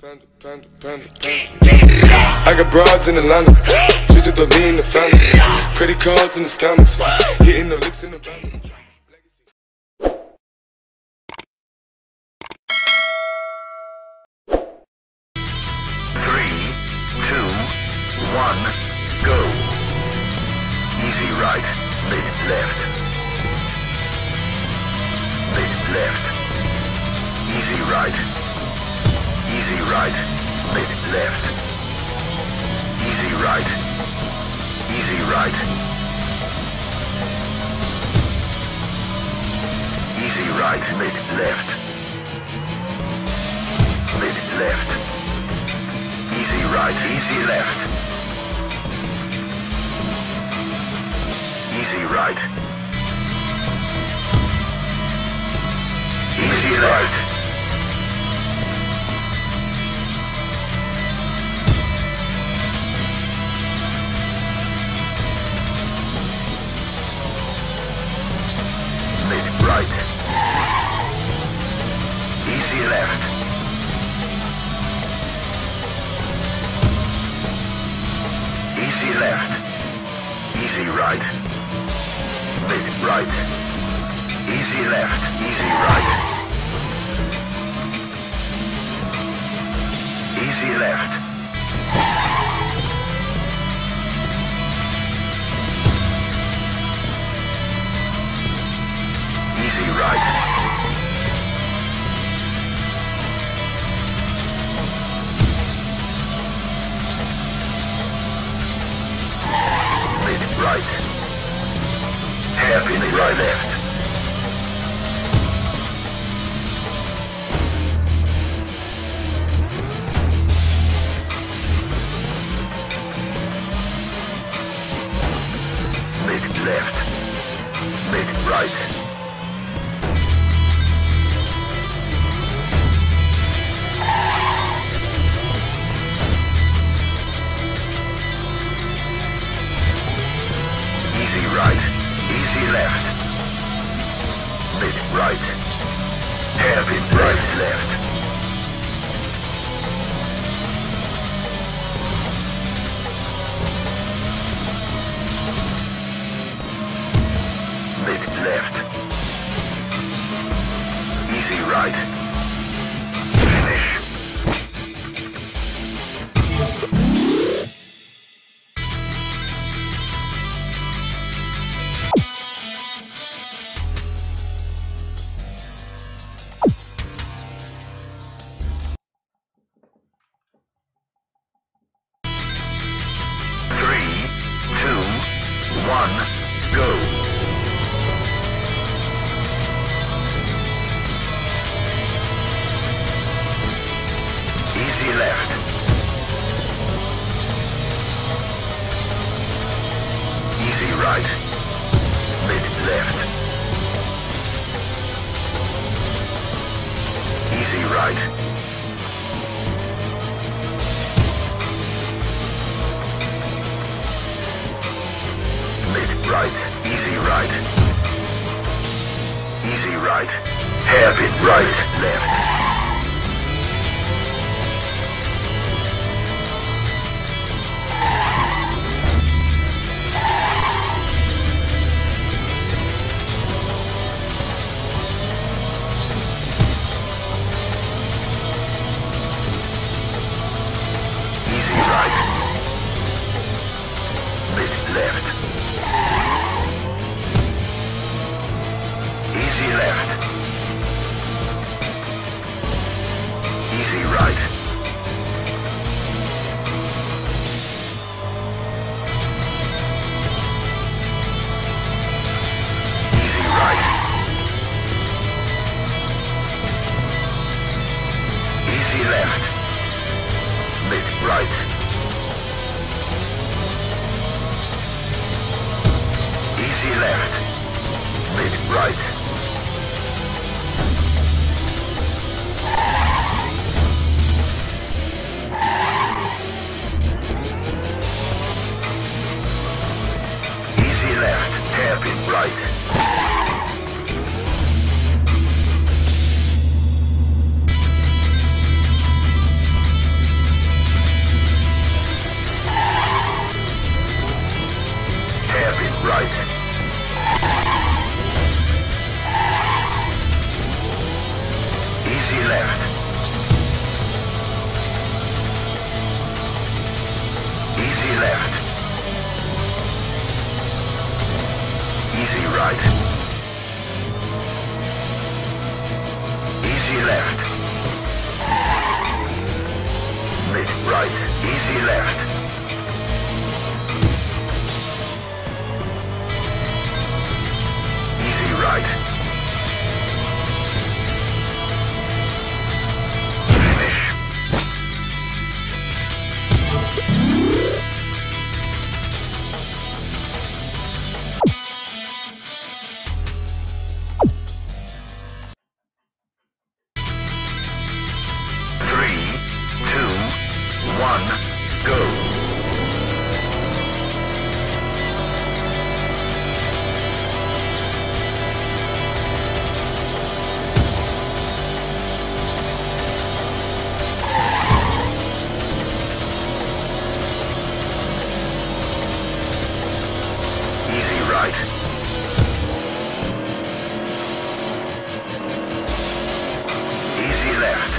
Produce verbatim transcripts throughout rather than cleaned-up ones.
Panda, panda, panda, panda. I got broads in Atlanta, just to the lean in the family. Credit cards in the scammers, hitting the licks in the van. Three, two, one, go. Easy right, mid left. Mid left. Easy right. Easy right, mid left. Easy right. Easy right. Easy right, mid left. Mid left. Easy right, easy left. Easy right. Easy right. Mid right. Easy left. Easy left. Easy right. Mid right. Easy left. Easy right. Easy left. Easy right. Mid right. Hairpin right left. Mid left. Mid right. Easy right, easy left. Mid right. Hairpin right left. Mid left. Easy right. Finish. Three, two, one, go. Easy left. Easy right. Mid left. Easy right. Mid right. Easy right. Easy right. Hairpin right left. Easy right. Mid left. Easy left. Easy right. Easy right. Easy left. Mid right. Easy left. Mid right. Easy left. Hairpin right. Easy left. Easy right. Finish. Three, two, one, go. Easy right. Easy left.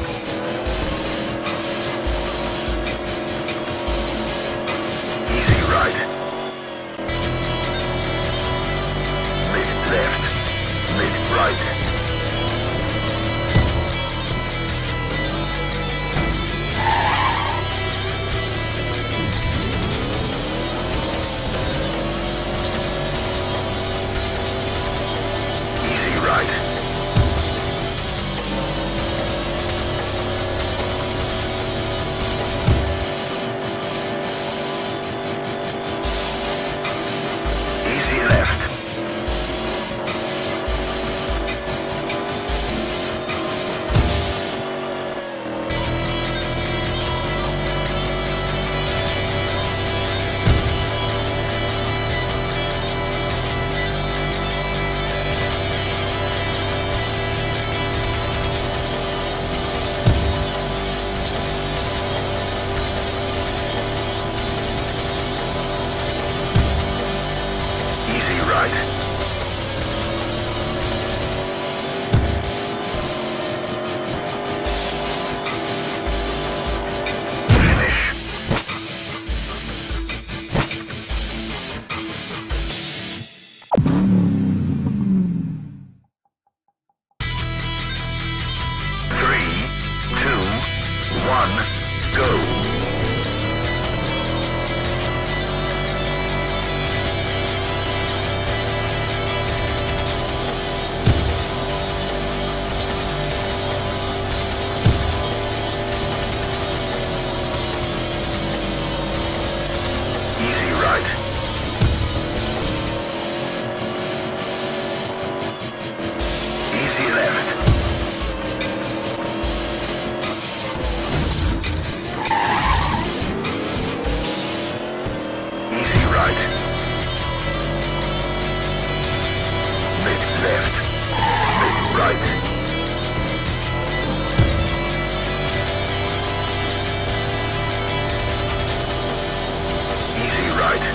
Easy right. Mid left. Mid right. Easy right. Easy left. Easy right. Finish. Three, two, one, go. Easy right. Easy left. Easy right. Mid left. Mid right. Easy right.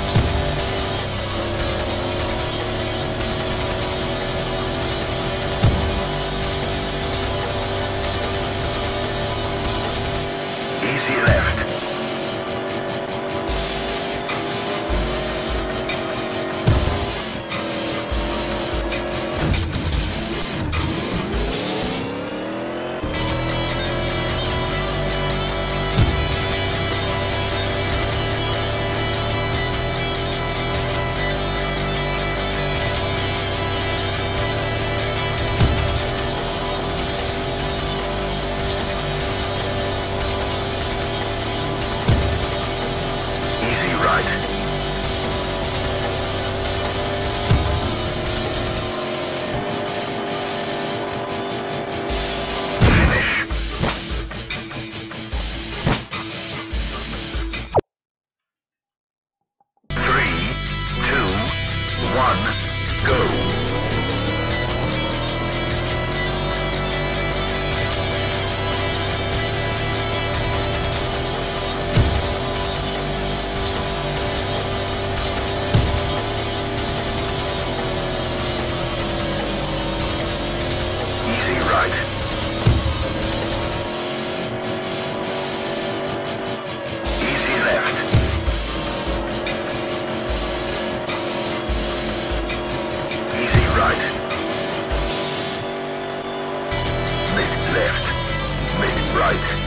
Easy left. Easy right. Finish. Three, two, one, go. Easy right. Easy left. Easy right. Mid left. Mid right.